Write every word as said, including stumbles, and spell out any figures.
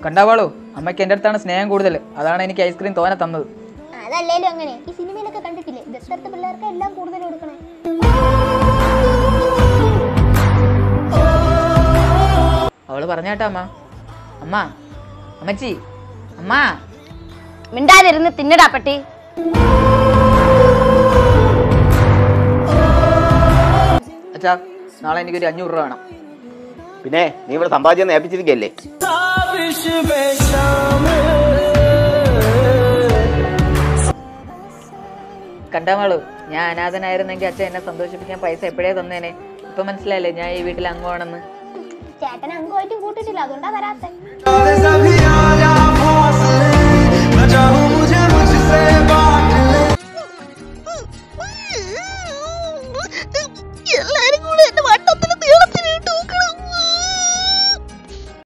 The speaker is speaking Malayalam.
കണ്ടാവാളൂ, അമ്മയ്ക്ക് എൻ്റെ അടുത്താണ് സ്നേഹം കൂടുതൽ, അതാണ് എനിക്ക് ഐസ്ക്രീം തോനെ തന്നത്. അതല്ലേലും അങ്ങനെ ഈ സിനിമയിലൊക്കെ കണ്ടിട്ടില്ലേ, ദത്തടുത്ത പിള്ളേർക്ക് എല്ലാം കൂടുതൽ കൊടുക്കണേ. അവള് പറഞ്ഞാട്ടാ അമ്മ. അമ്മ, അമ്മച്ചി, അമ്മ. മിണ്ടാതിരുന്ന് തിന്നടാ പട്ടി. അച്ഛാ, നാളെ എനിക്കൊരു അഞ്ഞൂറ് രൂപ വേണം. പിന്നെ നീ ഇവിടെ സമ്പാദ്യം ഏൽപ്പിച്ചിരിക്കല്ലേ? കണ്ടാമാളു, ഞാൻ അനാഥനായിരുന്നെങ്കിൽ അച്ഛൻ എന്നെ സന്തോഷിപ്പിക്കാൻ പൈസ എപ്പോഴേ തന്നേനെ. ഇപ്പൊ മനസ്സിലായില്ലേ ഞാൻ ഈ വീട്ടിൽ അംഗമാണെന്ന്. ചേട്ടൻ അംഗമായിട്ടും കൂട്ടിട്ടില്ല, അതുകൊണ്ടാ വരാത്തെ.